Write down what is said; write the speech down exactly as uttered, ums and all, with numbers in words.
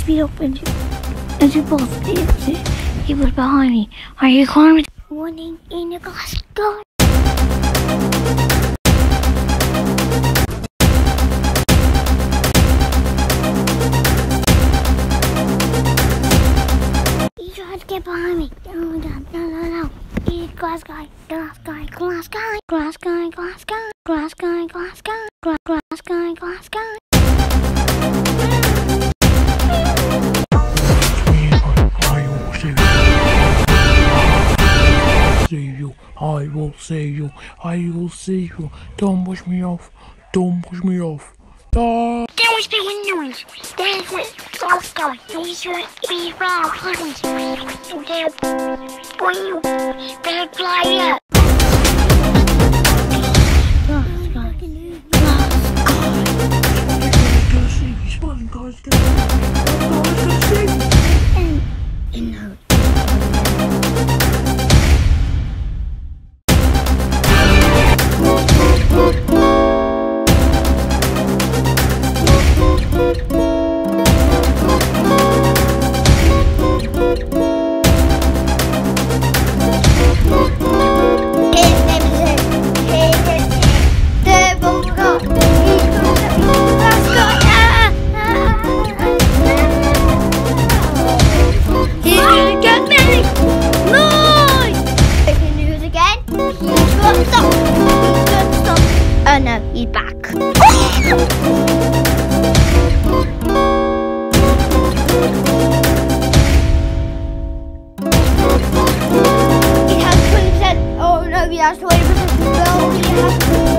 speed up into, into both. He was behind me. Are you climbing? Running in the glass guard. He tried to get behind me. No, no, no, no, no. He's glass guy, glass guy, glass guy, glass guy, glass guy, glass guy, glass guy, glass glass guy, glass guy. See you, I will see you, I will see you. Don't push me off, don't push me off. Ah. There was the windows. There's what glass guy. These are the brown ones. They're when you better fly up. Glass guy, glass guy. And in the oh no, he's back. He has twenty percent. Oh no, he has twenty percent. No, he has